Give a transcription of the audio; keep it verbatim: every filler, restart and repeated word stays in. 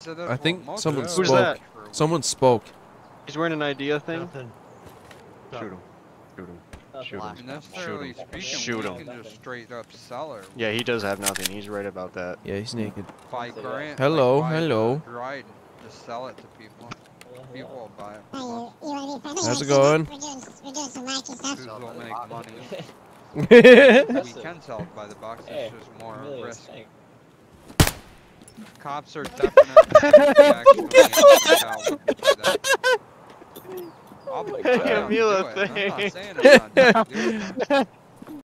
sensitive. I think well, someone spoke. spoke. Someone spoke. He's wearing an idea thing. Nothing. Shoot him. Shoot him. Shoot him. Necessarily Shoot him. speaking, Shoot we him. can just straight up sell her. Yeah, he does have nothing. He's right about that. Yeah, he's naked. Five grand. Hello, like, buy hello. the Ride. Just sell it to people. People will buy it. Hey, you, you wanna be friendly? How's it We're going? doing, we're doing some wacky stuff. Who will make money? Yeah, We can sell it by the box. It's Hey, just more really risk. stink. Cops are definitely actually out for that. I'll be Hey, down to Mila do it. I'm not thing. saying I'm not down to do it.